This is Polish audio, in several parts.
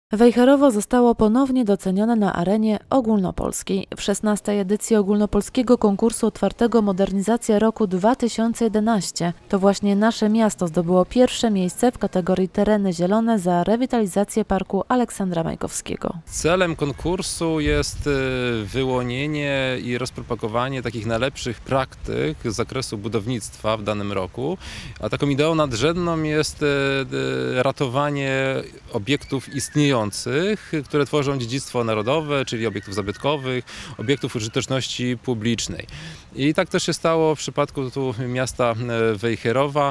Wejherowo zostało ponownie docenione na arenie ogólnopolskiej. W 16. edycji ogólnopolskiego konkursu otwartego Modernizacja Roku 2011 to właśnie nasze miasto zdobyło pierwsze miejsce w kategorii Tereny Zielone za rewitalizację Parku Aleksandra Majkowskiego. Celem konkursu jest wyłonienie i rozpropagowanie takich najlepszych praktyk z zakresu budownictwa w danym roku, a taką ideą nadrzędną jest ratowanie obiektów istniejących, które tworzą dziedzictwo narodowe, czyli obiektów zabytkowych, obiektów użyteczności publicznej. I tak też się stało w przypadku tu miasta Wejherowa.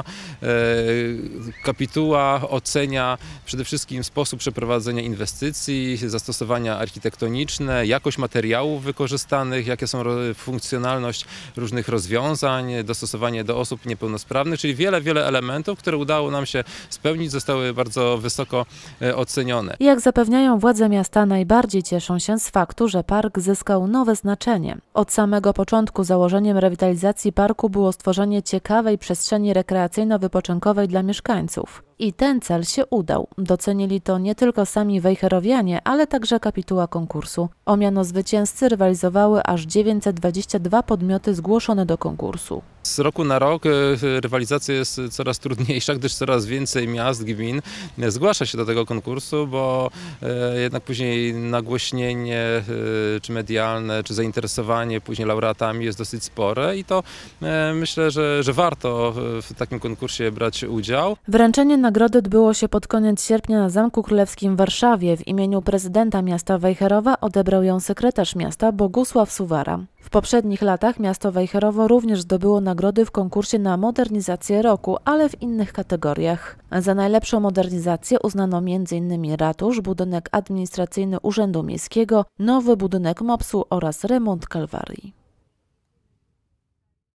Kapituła ocenia przede wszystkim sposób przeprowadzenia inwestycji, zastosowania architektoniczne, jakość materiałów wykorzystanych, jakie są funkcjonalność różnych rozwiązań, dostosowanie do osób niepełnosprawnych, czyli wiele elementów, które udało nam się spełnić, zostały bardzo wysoko ocenione. Jak zapewniają władze miasta, najbardziej cieszą się z faktu, że park zyskał nowe znaczenie. Od samego początku założeniem rewitalizacji parku było stworzenie ciekawej przestrzeni rekreacyjno-wypoczynkowej dla mieszkańców. I ten cel się udał. Docenili to nie tylko sami wejherowianie, ale także kapituła konkursu. O miano zwycięzcy rywalizowały aż 922 podmioty zgłoszone do konkursu. Z roku na rok rywalizacja jest coraz trudniejsza, gdyż coraz więcej miast, gmin zgłasza się do tego konkursu, bo jednak później nagłośnienie czy medialne, czy zainteresowanie później laureatami jest dosyć spore i to myślę, że warto w takim konkursie brać udział. Wręczenie nagrody odbyło się pod koniec sierpnia na Zamku Królewskim w Warszawie. W imieniu prezydenta miasta Wejherowa odebrał ją sekretarz miasta Bogusław Suwara. W poprzednich latach miasto Wejherowo również zdobyło nagrody w konkursie na modernizację roku, ale w innych kategoriach. Za najlepszą modernizację uznano m.in. ratusz, budynek administracyjny Urzędu Miejskiego, nowy budynek MOPS-u oraz remont Kalwarii.